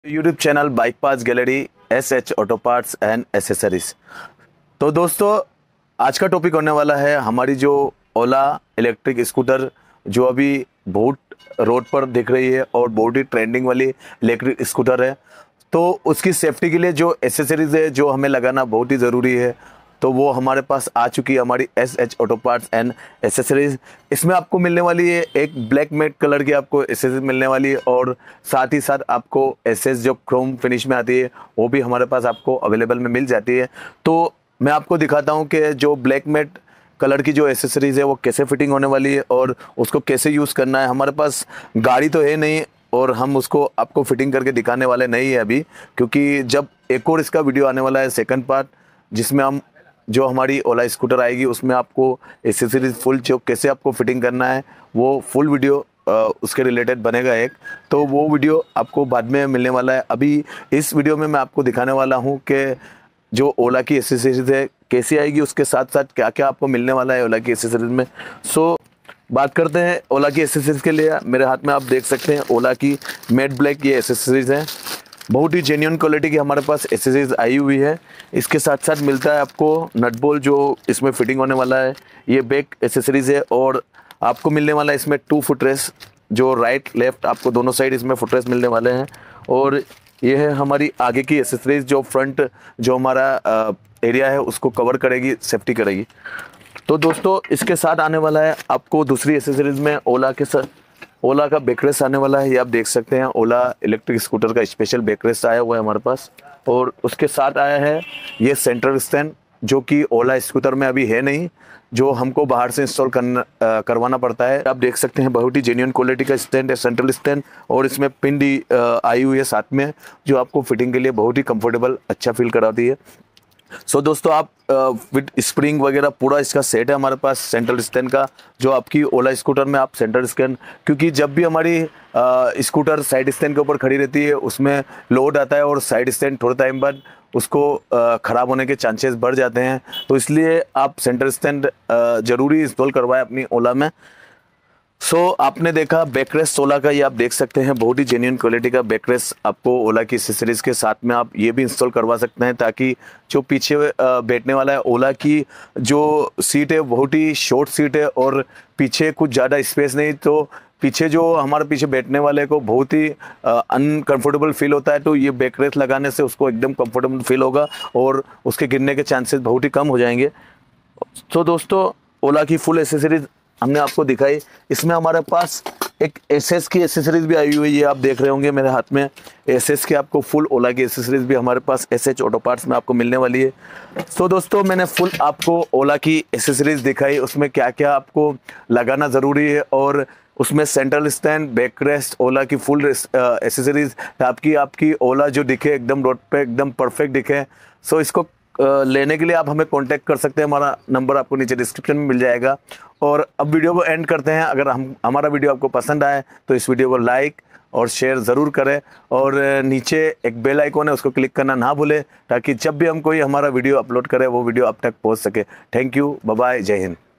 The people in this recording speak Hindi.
YouTube channel bike parts gallery SH auto parts and accessories. तो दोस्तों, आज का टॉपिक होने वाला है हमारी जो ओला इलेक्ट्रिक स्कूटर जो अभी बहुत रोड पर दिख रही है और बहुत ही ट्रेंडिंग वाली इलेक्ट्रिक स्कूटर है। तो उसकी सेफ्टी के लिए जो एसेसरीज है जो हमें लगाना बहुत ही ज़रूरी है, तो वो हमारे पास आ चुकी है हमारी SH auto parts and accessories. इसमें आपको मिलने वाली है एक ब्लैक मैट कलर की आपको एसेसरीज मिलने वाली है और साथ ही साथ आपको एसएस जो क्रोम फिनिश में आती है वो भी हमारे पास आपको अवेलेबल में मिल जाती है। तो मैं आपको दिखाता हूँ कि जो ब्लैक मैट कलर की जो एसेसरीज है वो कैसे फिटिंग होने वाली है और उसको कैसे यूज़ करना है। हमारे पास गाड़ी तो है नहीं और हम उसको आपको फिटिंग करके दिखाने वाले नहीं है अभी, क्योंकि जब एक और इसका वीडियो आने वाला है सेकंड पार्ट, जिसमें हम जो हमारी ओला स्कूटर आएगी उसमें आपको एसेसरीज फुल जो कैसे आपको फिटिंग करना है वो फुल वीडियो उसके रिलेटेड बनेगा एक, तो वो वीडियो आपको बाद में मिलने वाला है। अभी इस वीडियो में मैं आपको दिखाने वाला हूँ कि जो ओला की एसेसरीज है कैसी आएगी, उसके साथ साथ क्या क्या आपको मिलने वाला है ओला की एसेसरीज में। सो बात करते हैं ओला की एसेसरीज के लिए। मेरे हाथ में आप देख सकते हैं ओला की मैट ब्लैक ये एसेसरीज हैं। बहुत ही जेन्युइन क्वालिटी की हमारे पास एसेसरीज आई हुई है। इसके साथ साथ मिलता है आपको नट बोल जो इसमें फिटिंग होने वाला है, ये बैक एसेसरीज है और आपको मिलने वाला है इसमें 2 फुटरेस्ट जो राइट लेफ्ट आपको दोनों साइड इसमें फुटरेस्ट मिलने वाले हैं। और ये है हमारी आगे की एसेसरीज जो फ्रंट जो हमारा एरिया है उसको कवर करेगी, सेफ्टी करेगी। तो दोस्तों, इसके साथ आने वाला है आपको दूसरी एसेसरीज में ओला के साथ ओला का बैकरेस्ट आने वाला है। ये आप देख सकते हैं ओला इलेक्ट्रिक स्कूटर का स्पेशल बैकरेस्ट आया हुआ है हमारे पास। और उसके साथ आया है ये सेंट्रल स्टैंड जो कि ओला स्कूटर में अभी है नहीं, जो हमको बाहर से इंस्टॉल करवाना पड़ता है। आप देख सकते हैं बहुत ही जेन्युइन क्वालिटी का स्टैंड है, सेंट्रल स्टैंड, और इसमें पिन भी आई हुई है साथ में, जो आपको फिटिंग के लिए बहुत ही कंफर्टेबल अच्छा फील कराती है। सो दोस्तों, आप विद स्प्रिंग वगैरह पूरा इसका सेट है हमारे पास सेंट्रल स्टैंड का, जो आपकी ओला स्कूटर में आप सेंट्रल स्टैंड, क्योंकि जब भी हमारी स्कूटर साइड स्टैंड के ऊपर खड़ी रहती है उसमें लोड आता है और साइड स्टैंड थोड़े टाइम बाद उसको ख़राब होने के चांसेस बढ़ जाते हैं, तो इसलिए आप सेंट्रल स्टैंड ज़रूरी इंस्टॉल करवाएं अपनी ओला में। सो आपने देखा बैकरेस्ट ओला का, ये आप देख सकते हैं बहुत ही जेन्युइन क्वालिटी का बैकरेस्ट आपको ओला की एसेसरीज के साथ में आप ये भी इंस्टॉल करवा सकते हैं, ताकि जो पीछे बैठने वाला है ओला की जो सीट है बहुत ही शॉर्ट सीट है और पीछे कुछ ज़्यादा स्पेस नहीं, तो पीछे जो हमारे पीछे बैठने वाले को बहुत ही अनकंफर्टेबल फील होता है, तो ये बैकरेस्ट लगाने से उसको एकदम कंफर्टेबल फील होगा और उसके गिरने के चांसेस बहुत ही कम हो जाएंगे। तो दोस्तों, ओला की फुल एसेसरीज हमने आपको दिखाई। इसमें हमारे पास एक एसएस की एसेसरीज भी आई हुई है, ये आप देख रहे होंगे मेरे हाथ में एसएस की आपको फुल ओला की एसेसरीज भी हमारे पास एसएच ऑटो पार्ट्स में आपको मिलने वाली है। तो दोस्तों, मैंने फुल आपको ओला की एसेसरीज दिखाई, उसमें क्या क्या आपको लगाना ज़रूरी है और उसमें सेंट्रल स्टैंड, बैकरेस्ट, ओला की फुल एसेसरीज, ताकि आपकी ओला जो दिखे एकदम रोड पे एकदम परफेक्ट दिखे। सो इसको लेने के लिए आप हमें कांटेक्ट कर सकते हैं, हमारा नंबर आपको नीचे डिस्क्रिप्शन में मिल जाएगा। और अब वीडियो को एंड करते हैं। अगर हमारा वीडियो आपको पसंद आए तो इस वीडियो को लाइक और शेयर ज़रूर करें और नीचे एक बेल आइकॉन है उसको क्लिक करना ना भूलें, ताकि जब भी हम कोई हमारा वीडियो अपलोड करें वो वीडियो आप तक पहुंच सके। थैंक यू, बाय बाय, जय हिंद।